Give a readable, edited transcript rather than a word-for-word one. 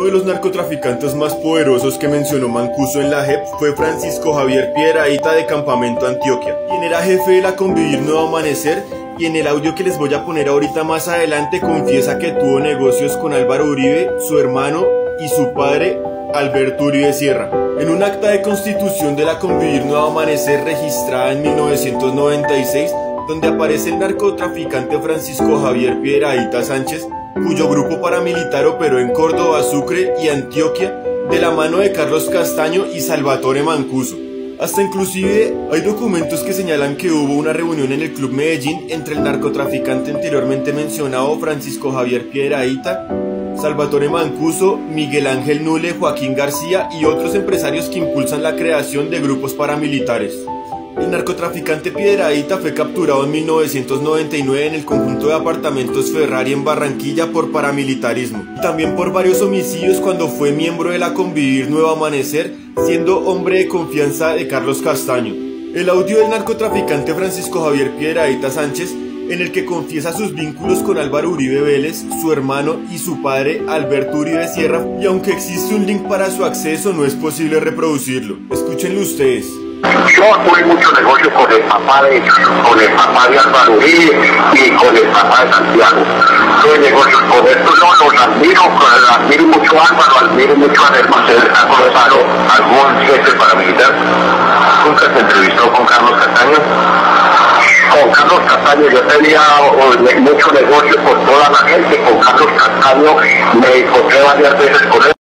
Uno de los narcotraficantes más poderosos que mencionó Mancuso en la JEP fue Francisco Javier Piedrahíta de Campamento Antioquia, quien era jefe de la Convivir Nuevo Amanecer, y en el audio que les voy a poner ahorita más adelante confiesa que tuvo negocios con Álvaro Uribe, su hermano y su padre Alberto Uribe Sierra. En un acta de constitución de la Convivir Nuevo Amanecer registrada en 1996, donde aparece el narcotraficante Francisco Javier Piedrahíta Sánchez, cuyo grupo paramilitar operó en Córdoba, Sucre y Antioquia de la mano de Carlos Castaño y Salvatore Mancuso. Hasta inclusive hay documentos que señalan que hubo una reunión en el Club Medellín entre el narcotraficante anteriormente mencionado Francisco Javier Piedrahíta, Salvatore Mancuso, Miguel Ángel Nule, Joaquín García y otros empresarios que impulsan la creación de grupos paramilitares. El narcotraficante Piedrahíta fue capturado en 1999 en el conjunto de apartamentos Ferrari en Barranquilla por paramilitarismo y también por varios homicidios cuando fue miembro de la Convivir Nuevo Amanecer, siendo hombre de confianza de Carlos Castaño. El audio del narcotraficante Francisco Javier Piedrahíta Sánchez, en el que confiesa sus vínculos con Álvaro Uribe Vélez, su hermano y su padre Alberto Uribe Sierra, y aunque existe un link para su acceso no es posible reproducirlo. Escúchenlo ustedes. Yo tuve mucho negocio con el papá de Álvaro Uribe y con el papá de Santiago. Tuve negocios con estos, los admiro mucho a Álvaro, admiro mucho a algún jefe paramilitar. Nunca se entrevistó con Carlos Castaño. Con Carlos Castaño yo tenía mucho negocio con toda la gente. Con Carlos Castaño me encontré varias veces con él.